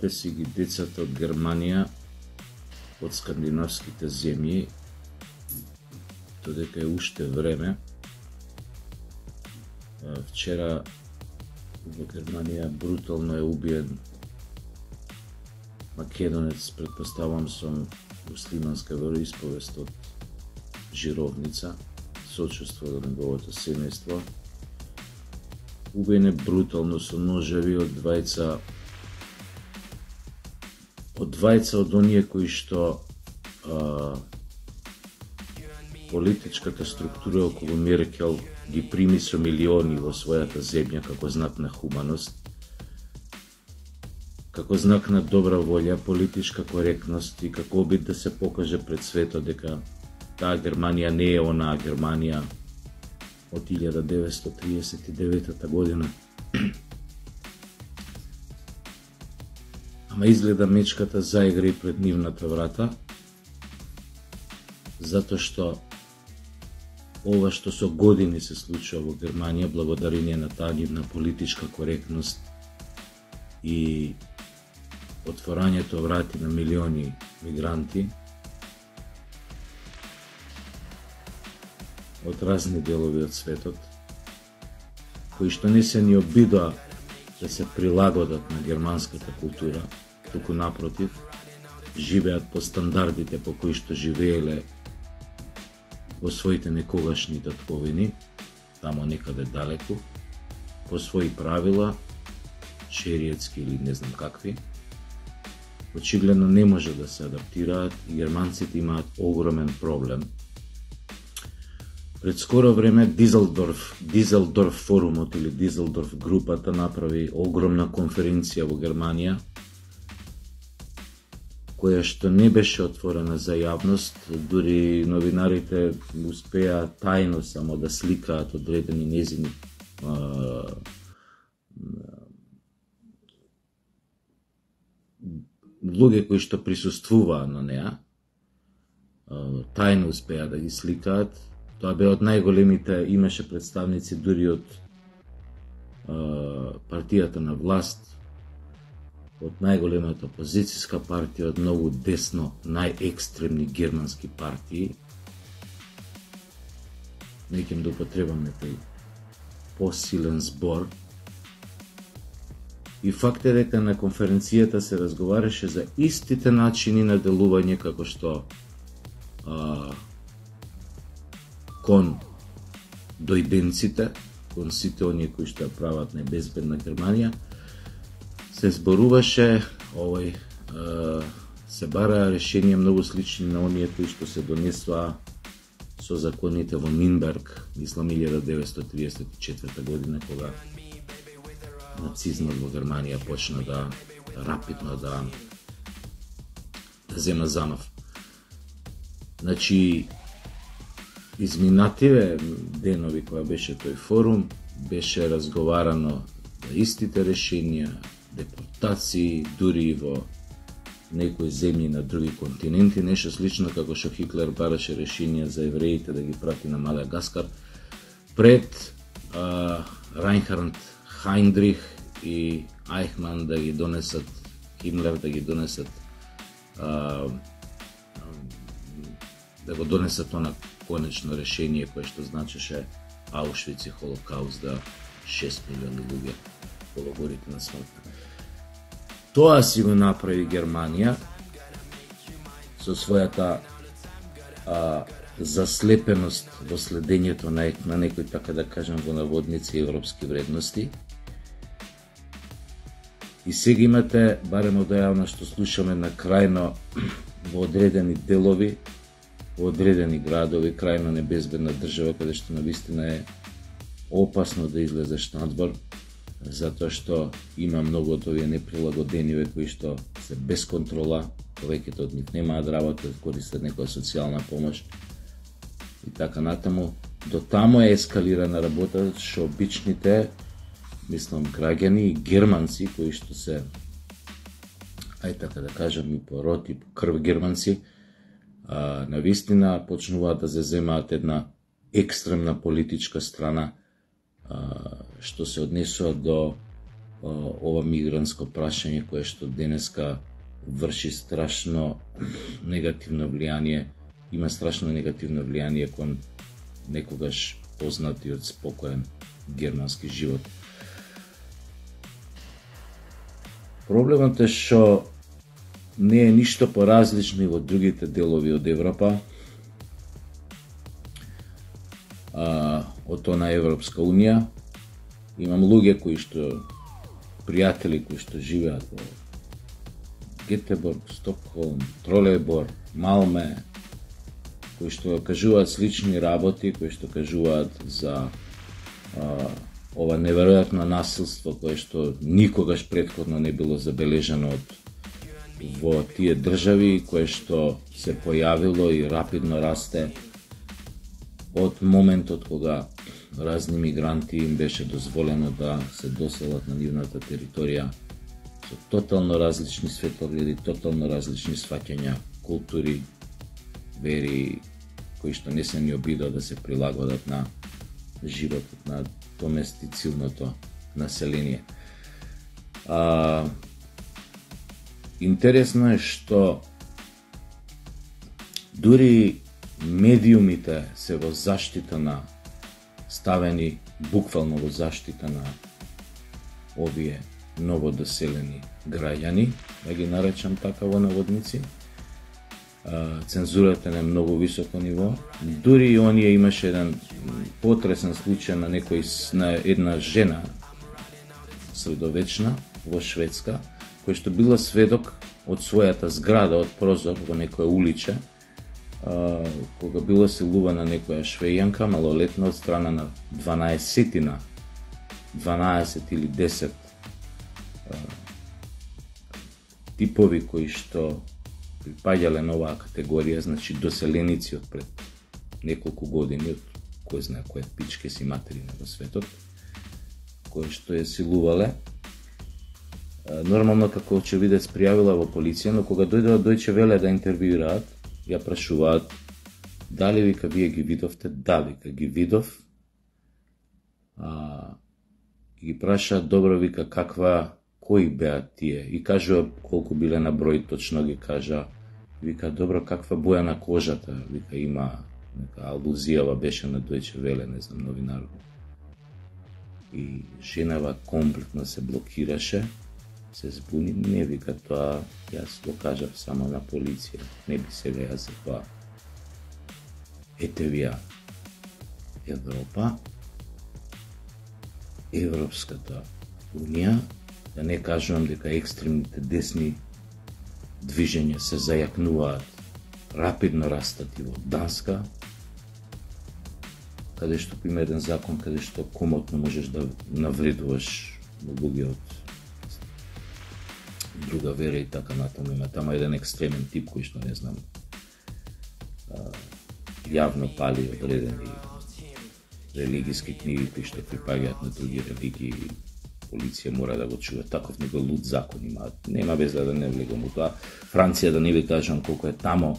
Вратете си ги децата од Германија, од скандинавските земји, додека е уште време. Вчера во Германија брутално е убиен македонец, претпоставам со муслиманска вероисповест од Жировница, сочувство до неговото семејство. Убиен е брутално со ножеви од двајца од оние кои што политичката структура околу Меркел ги прими со милиони во својата земја како знак на хуманост, како знак на добра волја, политичка коректност и како обид да се покаже пред светот дека таа Германија не е онаа Германија од 1939 година. Ама изгледа мечката заигра и пред нивната врата, затоа што ова што со години се случува во Германија, благодарение на таа нивна политичка коректност и отворањето врати на милиони мигранти од разни делови од светот, кои што не се ни обидоа да се прилагодат на германската култура, туку напротив, живеат по стандардите по кои што живееле во своите некогашни татковини, тамо некаде далеку, по своји правила, шериетски или не знам какви, очигледно не може да се адаптираат и германците имаат огромен проблем. Пред скоро време Дизелдорф форумот или Дизелдорф групата направи огромна конференција во Германија, која што не беше отворена за јавност, дури новинарите успеа тајно само да сликаат одредени незини луѓе кои што присуствуваа на неа, тајно успеа да ги сликаат. Тоа бе од најголемите, имаше представници дури од партијата на власт, од најголемата опозицијска партија, од многу десно, најекстремни германски партии. Не ќе да употребаме тој посилен збор. И факт е дека на конференцијата се разговараше за истите начини на делување како што кон дојденците, кон сите оние кои што ја прават небезбедна Германија, се зборуваше се бараа решенија многу слични на оние кои што се донесоа со законите во Нинберг, мислам 1934 година, кога нацизмот во Германија почна да рапидно да зема замав. Значи, изминативе денови која беше тој форум, беше разговарано за истите решенија, депортации, дури и во некои земји на други континенти, нешто слично како што Хитлер бараше решенија за евреите да ги прати на Мадагаскар, пред Райнхард Хайндрих и Айхман да ги донесат, Химлер да ги донесат, да го донесат она конечно решение кое што значеше Аушвиц и Холокауст, да 6 милиони луѓе во логорите на смрт. Тоа си го направи Германија со својата заслепеност во следењето на некои, така да кажем, во наводници европски вредности. И сега имате, барем од јавно што слушаме на крајно во одредени делови, во одредени градови, крајно небезбедна држава, каде што навистина е опасно да излезеш надвор, затоа што има многу од овие неприлагодениве кои што се без контрола, повеќето од нив немаат работа, користат некоја социјална помош и така натаму. До тамо е ескалирана работа што обичните, мислам, граѓани и германци кои што се, така да кажам, и по род и по крв германци, навистина почнуваат да се земаат една екстремна политичка страна, што се однесува до ова мигрантско прашање кое што денеска врши страшно негативно влијание, има страшно негативно влијание кон некогаш познатиот спокоен германски живот. Проблемот е што не е ништо поразлично и во другите делови од Европа, од она Европска Унија. Имам луѓе кои што, пријатели кои што живеат во Гетеборг, Стокхолм, Тролебор, Малме, кои што кажуваат слични работи, кои што кажуваат за ова неверојатно насилство кое што никогаш претходно не било забележано во тие држави, кое што се појавило и рапидно расте од моментот кога разни мигранти им беше дозволено да се доселат на нивната територија со тотално различни светогледи, тотално различни сваќања, култури, вери, кои што не се ни обидува да се прилагодат на животот на доместицилното население. Интересно е што дури медиумите се во заштита на, ставени буквално во заштита на овие новодоселени граѓани, да ги наречам така во наводници. Цензурата на многу високо ниво. Дури и оние имаше еден потресен случај на една жена средовечна во Шведска, која што била сведок од својата зграда, од прозор во некоја уличе, кога била силувана некоја швејанка малолетна од страна на 12 или 10 типови кои што припаѓале на оваа категорија, значи доселеници од пред неколку години, од кој знае кој пичке си материна во светот, кои што ја силувале. Нормално како очевидец пријавила во полиција, но кога дојде од Дојче Веле да интервјуираат, ја прашуваат дали вика вие ги видовте? Да, вика ги видов. Ги прашаат добро вика кои беа тие и кажува колку биле на број, точно ги кажа. Вика добро каква боја на кожата, вика има нека алузијава беше на Дојче Веле, не знам, новинар. И женава комплетно се блокираше, се збуни, не вика тоа, јас го кажав само на полиција, не би сега јас за тоа. Ете вија Европа, Европската Унија, да не кажувам дека екстремните десни движења се зајакнуваат, рапидно растат и во Данска, каде што има еден закон каде што комотно можеш да навредуваш луѓе од друга вера и така натаму. Има тама еден екстремен тип кој што не знам јавно пали одредени религиски книги кои што припаѓаат на други религии. Полиција мора да го чува. Таков него луд закон има. Нема веза да не влегам у тоа. Франција, да не ви кажам колку е тамо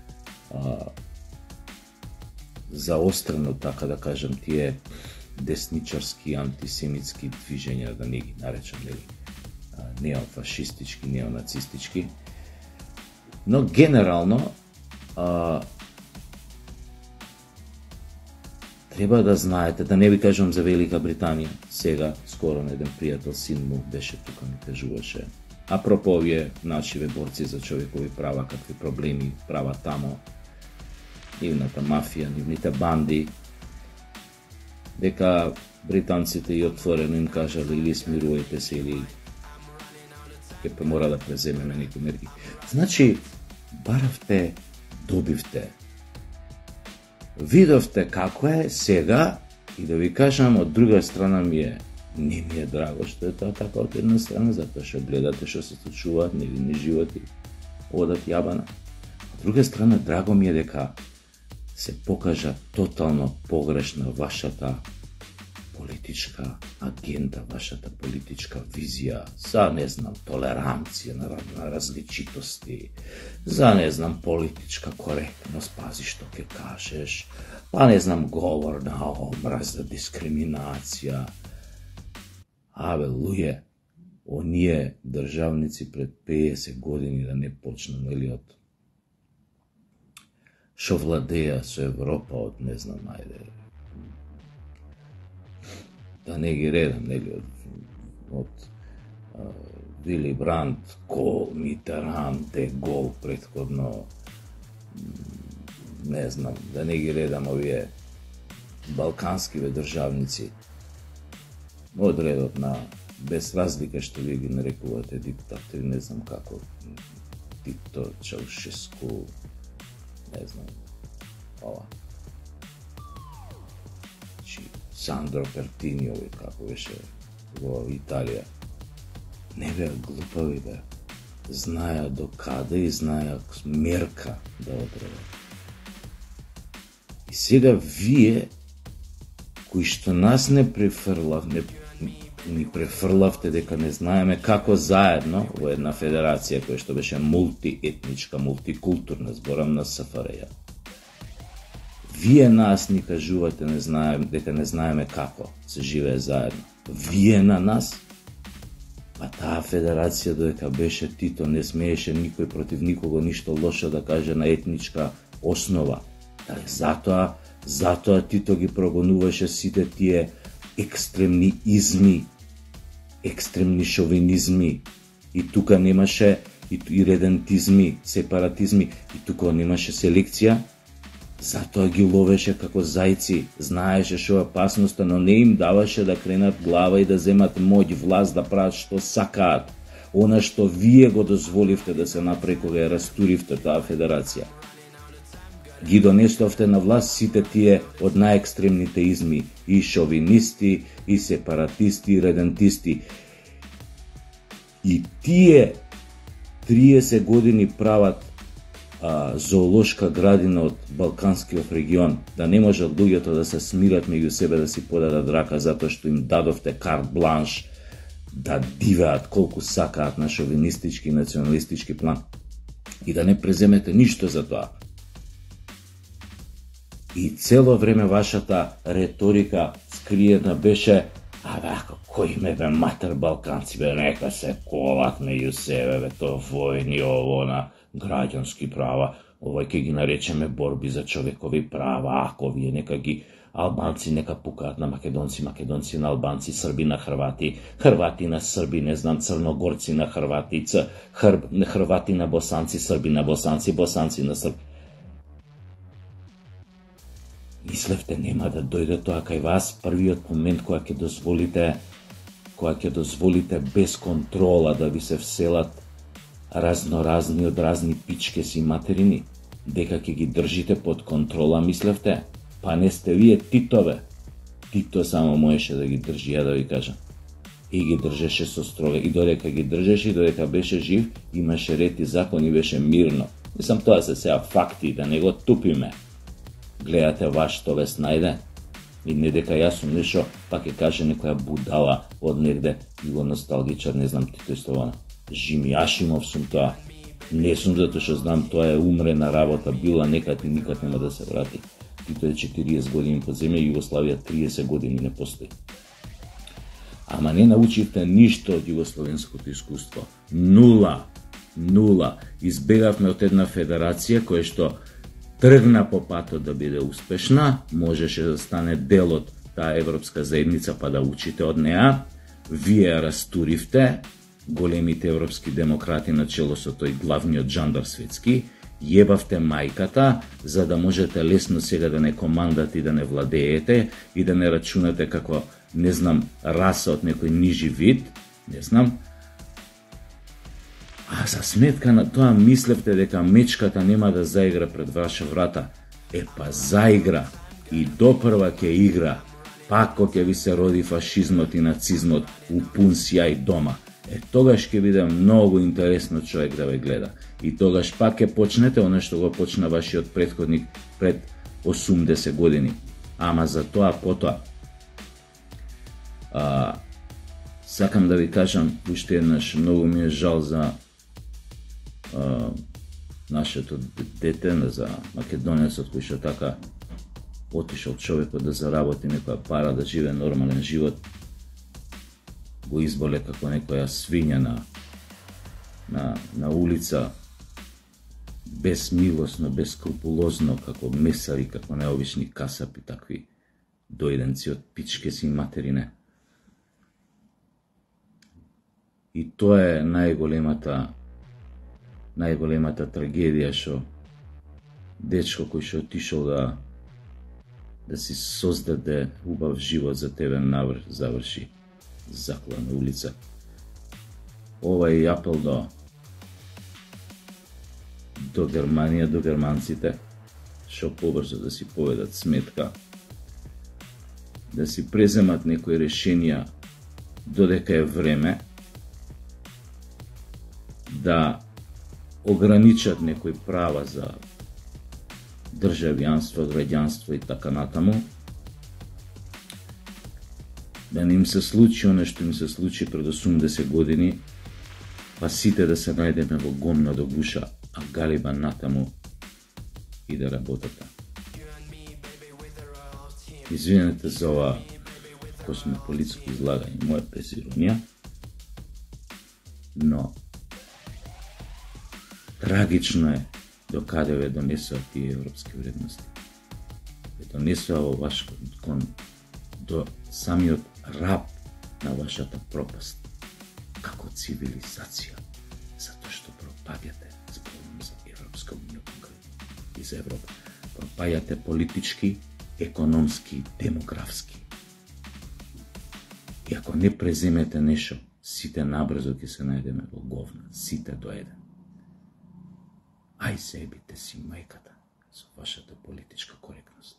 заострено, така да кажам, тие десничарски, антисемитски движења, да не ги наречам, неофашистички, неонацистички. Но генерално треба да знаете, да не ви кажам за Велика Британија, сега, скоро на еден пријател, син му беше тука, ми кажуваше, апропо овие нашиве борци за човекови права, какви проблеми права тамо, нивната мафија, нивните банди, дека британците и отворено им кажале или смирувајте се, или ќе мора да преземеме некои мерки. Значи, баравте, добивте, видовте како е сега и да ви кажам, од друга страна не ми е драго што е тоа така од една страна, затоа што гледате што се случуваат невинни животи, одат јабана. Од друга страна, драго ми е дека се покажа тотално погрешна вашата политичка агенда, вашата политичка визија за, не знам, толеранција на различитости, за, не знам, политичка коректност, пази што ќе кажеш, па, не знам, говор на омраза, дискриминација. Абе, луѓе, оние државници пред 50 години да не почнат, нели, од шо владеја со Европа од, не знам, ајде, да не ги редам, нели, од Вили Бранд, Кол, Митеран, Де Гол, претходно, не знам, да не ги редам овие балканскиве државници, од редот на, без разлика што ви ги нарекувате диктатори, не знам како, Тито, Чаушеску, не знам, ова. Сандро Пертини, овој како беше во Италија. Не беа глупави, бе. Знаеа до каде и знаеа мерка да одредат. И сега вие, кои што нас не ни префрлавте дека не знаеме како заедно во една федерација која што беше мултиетничка, мултикултурна, зборам на СФРЈ. Вие нас ни кажувате дека не знаеме како се живее заедно. Вие на нас? А таа федерација додека беше Тито не смееше никој против никого ништо лошо да каже на етничка основа. Затоа Тито ги прогонуваше сите тие екстремни изми, екстремни шовинизми. И тука немаше и редентизми, сепаратизми, и тука немаше селекција. Затоа ги ловеше како зајци, знаеше што е опасноста, но не им даваше да кренат глава и да земат моќ, власт, да прават што сакаат. Она што вие го дозволивте да се направи кога ја растуривте таа федерација. Ги донесовте на власт сите тие од најекстремните изми, и шовинисти, и сепаратисти, и редентисти. И тие 30 години прават зоолошка градина од Балканскиот регион, да не можат луѓето да се смират меѓу себе, да си подадат рака затоа што им дадовте карт бланш да дивеат колку сакаат на шовинистички и националистички план и да не преземете ништо за тоа. И цело време вашата реторика скриена беше: ако кој ме бе матер балканци, бе нека се колат меѓу себе, бе тоа војни, ово на граѓански права, овој ќе ги наречеме борби за човекови права, ако вие нека ги албанци нека пукаат на македонци, македонци на албанци, срби на хрвати, хрвати на срби, не знам, црногорци на хрвати, хрвати на босанци, срби на босанци, босанци на срби. Мислевте нема да дојде тоа кај вас првиот момент кога ќе дозволите без контрола да ви се вселат разноразни од разни пичке си материни, дека ќе ги држите под контрола, мислевте? Па не сте вие Титове. Тито само можеше да ги држи, ја да ви кажам. И ги држеше со строга. И додека ги држеше, и додека беше жив, имаше ред и закон и беше мирно. Мислам, тоа се сега факти, да не го тупиме. Гледате ваш вес најде, и не дека јас сум нешто, па ќе каже некоја будала од негде, го носталгичар, не знам, Тито Истована. Жими Ашимов сум тоа. Не сум затоа што знам, тоа е умрена работа, била некад и никад нема да се врати. Тито е 40 години под земја, Југославија 30 години не постои. Ама не научивте ништо од југословенското искуство. Нула. Избегавме од една федерација која што тргна по патот да биде успешна, можеше да стане дел од таа европска заедница па да учите од неа. Вие растуривте, големите европски демократи на чело со тој главниот жандар светски, јебавте мајката, за да можете лесно сега да не командате и да не владеете и да не рачунате како, не знам, раса од некој нижи вид, не знам. А за сметка на тоа мислевте дека мечката нема да заигра пред ваша врата. Па заигра и допрва ќе игра, пак кога ќе ви се роди фашизмот и нацизмот у пун сјај дома. Тогаш ќе биде многу интересно човек да ве гледа. И тогаш пак ќе почнете оно што го почна вашиот претходник пред 80 години. Ама за тоа потоа. Сакам да ви кажам уште еднаш, многу ми е жал за нашето дете, за македонецот кој што така отишол човекот да заработи некоја пара, да живее нормален живот. го изболе како некоја свиња на улица, безмилосно, безскрупулозно, како месари, како необични касапи, такви дојденци од пичке си материне. И тоа е најголемата трагедија, што дечко кој што отишол да си создаде убав живот за тебе наврш заврши заклан на улица. Ова е апел до Германија, до германците, што побрзо да си поведат сметка, да си преземат некои решенија додека е време, да ограничат некои права за државјанство, граѓанство и така натаму, да не им се случи оно што им се случи пред 80 години, па сите да се најдеме во гомна до гуша, а галиба натаму и да работата. Извинете за ова космополитско излагање, моја без иронија, но трагично е до каде ве донесува тие европски вредности. Ве донесува во ваш до самиот раб на вашата пропаст, како цивилизација, затоа што пропаѓате, зборувам за Европска унија и за Европа, пропаѓате политички, економски, демографски. И ако не преземете нешто, сите набрзо ќе се најдеме во говна, сите до еден. Ај себите си мајката со вашата политичка коректност.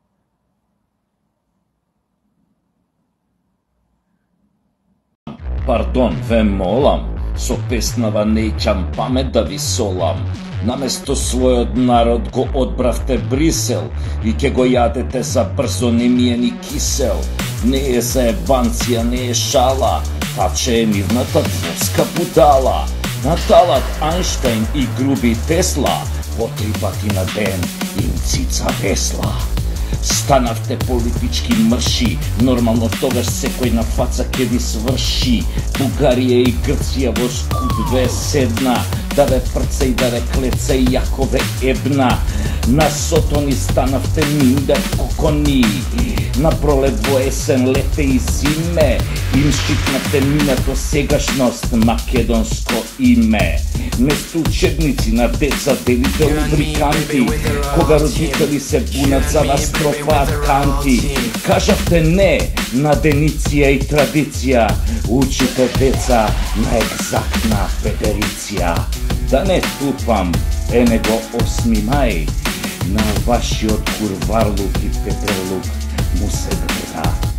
Пардон, ве молам, со песнава неќам памет да ви солам. Наместо својот народ го одбравте Брисел и ке го јадете за брзо немиени кисел. Не е заебанција, не е шала, таче е нивната дворска будала. Наталат Ајнштајн и груби Тесла, по 3 пати на ден им цица весла. Станавте политички мрши, нормално тогаш секој на фаца ке ви сврши. Бугарија и Грција во скут ве седна, да ве прца и да ве клеца и јако ве ебна. На сотони станавте миндер кокони, на пролет во есен, лете и зиме, им шипнате минато сегашност, македонско име. Место учебници на деца делите лубриканти, кога родители се бунат за вас трофаат канти. Кажавте не на дениција и традиција, учите деца на екзактна федериција. Да не тупам, него 8 мај, на вашиот курварлук и петрлук му се гледа